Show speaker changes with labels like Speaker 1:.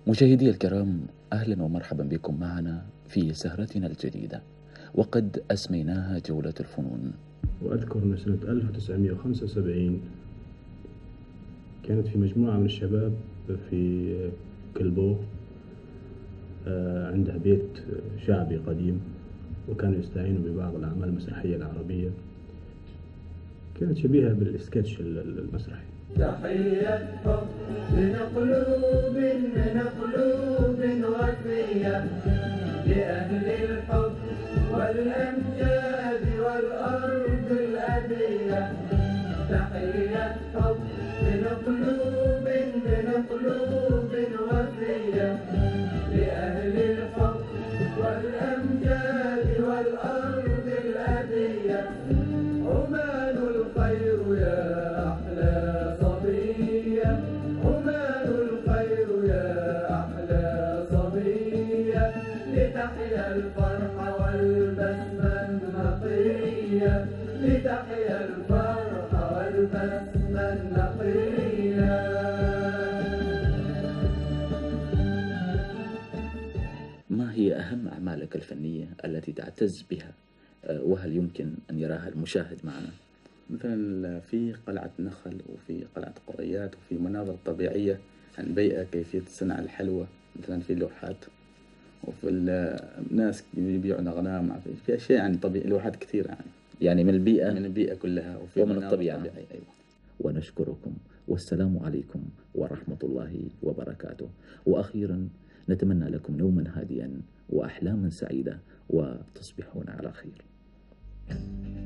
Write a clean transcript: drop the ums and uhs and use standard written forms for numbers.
Speaker 1: مشاهدي الكرام، أهلا ومرحبا بكم معنا في سهرتنا الجديدة، وقد أسميناها جولة الفنون.
Speaker 2: وأذكر أن سنة 1975 كانت في مجموعة من الشباب في كلبو، عندها بيت شعبي قديم، وكانوا يستعينوا ببعض الأعمال المسرحية العربية، كانت شبيهة بالسكتش المسرحي.
Speaker 3: تحية حب من قلوب وفية لأهل الحب والأمجاد والأرض الأبية. تحية حب من قلوب وفية لأهل الحب والأمجاد والأرض الأبية. عمان الخير يا أحلى صبية، عمان الخير يا أحلى صبية، لتحيا الفرحة والبسمة النقية، لتحيا الفرحة والبسمة النقية.
Speaker 1: ما هي أهم أعمالك الفنية التي تعتز بها، وهل يمكن أن يراها المشاهد معنا؟
Speaker 4: مثلا في قلعة نخل، وفي قلعة قريات، وفي مناظر طبيعية عن بيئة، كيفية صنع الحلوى مثلا في لوحات، وفي الناس يبيعون أغنام، في أشياء يعني طبيعية، لوحات كثيرة
Speaker 1: يعني من البيئة
Speaker 4: من البيئة كلها وفي
Speaker 1: ومن
Speaker 4: مناظر
Speaker 1: الطبيعة.
Speaker 4: طبيعية. أيوة.
Speaker 1: ونشكركم، والسلام عليكم ورحمة الله وبركاته. وأخيرا نتمنى لكم نوما هادئا وأحلاما سعيدة، وتصبحون على خير.